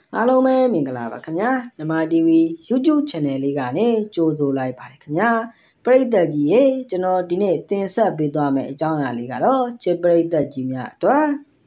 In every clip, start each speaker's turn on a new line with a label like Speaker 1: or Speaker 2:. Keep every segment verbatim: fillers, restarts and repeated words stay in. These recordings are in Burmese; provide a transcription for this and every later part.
Speaker 1: အားလုံးပဲမင်္ဂလာပါခင်ဗျာမြန်မာ တီ ဗီ YouTube Channel လေးကနေကြိုဆိုလိုက်ပါတယ်ခင်ဗျာပရိသတ်ကြီးရေကျွန်တော်ဒီနေ့တင်ဆက်ပေးသွားမယ့်အကြောင်းအရာလေးကတော့ချစ်ပရိသတ်ကြီးများအတွ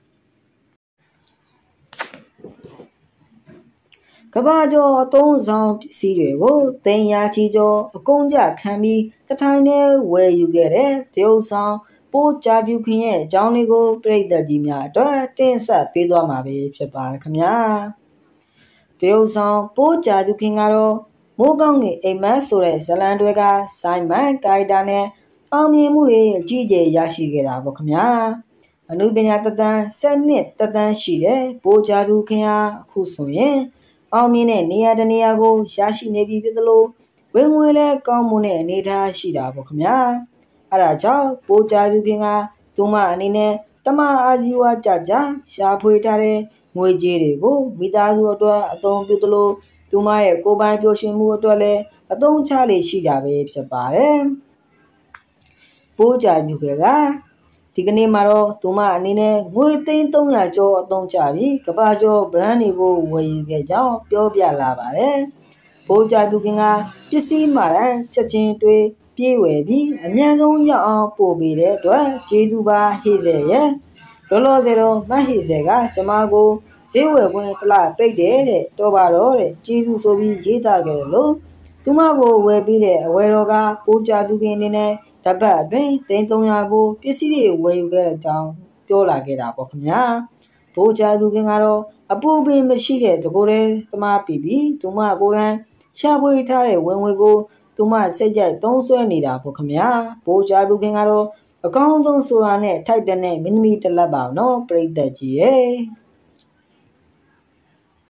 Speaker 1: က်ကဘာကျော်အသုံးဆောင်ပစ္စည်းတွေကိုတင်ရာချီကျော်အကုန်ကြခံပြီးတထိုင်နဲ့ဝယ်ယူခဲ့တဲ့တရုတ်ဆောင်ပိုးကြပြူခင်ရဲ့အကြောင်းလေးကိုပရိသတ်ကြီးများအတွက်တင်ဆက်ပေးသွားမှာပဲဖြစ်ပါတယ်ခင်ဗျာတရုတ်ဆောင်ပိုးကြပြူခင်ကတော့မိုးကောင်းကင်အိမ်မက်ဆိုတဲ့ဇလံတွေကစိုင်းမန်ကိုင်တာနဲ့အောင်မြင်မှုတွေအကြီးအကျယ်ရရှိခဲ့တာပေါ့ခင်ဗျာအနုပညာတသန်း၁၀နှစ်တသန်းရှိတဲ့ပိုးကြပြူခင်ဟာအခုဆိုရင်အောင်မြင်တဲ့နေရာတနေရာကိုရရှိနေပြီဖြစ်သလိုဝင်ငွေလည်းကောင်းမွန်တဲ့အနေအထားရှိတာပေါ့ခင်ဗျာအဲဒါကြောင့်ပိုးကြပြူခင်ကသူမအနေနဲ့တမအာဇီဝကြကြရှာဖွေထားတဲ့ငွေကြေးတွေကိုမိသားစုအတွက်အသုံးပြုသလိုသူမရဲ့ကိုယ်ပိုင်ပျော်ရွှင်မှုအတွက်လည်းအသုံးချလေရှိကြပဲဖြစ်ပါတယ်ပိုးကြပြူခင်ကဒီကနေ့မှာတော့သူမအနေနဲ့ငွေသိန်း၃ရာကျော်အသုံးချပြီးကဘာကျော် brand တွေကိုဝယ်ယူခဲ့ကြောင်းပြောပြလာပါတယ်ပိုးကြပြူခင်ကပစ္စည်းမှန်ချက်ချင်းတွေးပြေးဝယ်ပြီးအမြန်ဆုံးရောက်အောင်ပို့ပေးတဲ့အတွက်ကျေးဇူးပါဟေ့စေရဲ့လောလောဆယ်တော့မဟေ့စေကကျမကိုဈေးဝယ်ခွင့်တလားပိတ်တယ်တဲ့တော်ပါတော့တဲ့ကျေးဇူးဆိုပြီးရေးသားခဲ့တယ်လို့သူမကိုဝယ်ပြီးတဲ့အဝယ်တော်ကပိုးကြပြူခင်အနေနဲ့တပတ်အတွင်းသိန်း၃ရာကိုပစ္စည်းတွေဝယ်ယူခဲ့တဲ့အကြောင်းပြောလာခဲ့တာပေါ့ခင်ဗျာပိုးကြပြူခင်ကတော့အပူပင်မရှိတဲ့တကိုယ်တည်းသမားပြီးပြီးသူမကိုယ်တိုင်ရှာဖွေထားတဲ့ဝင်ငွေကိုသူမစိတ်ကြိုက်သုံးဆွဲနေတာပေါ့ခင်ဗျာပိုးကြပြူခင်ကတော့အကောင်းဆုံးဆိုတာနဲ့ထိုက်တဲ့မင်းသမီးတစ်လက်ပါနော်ပရိသတ်ကြီးရဲ့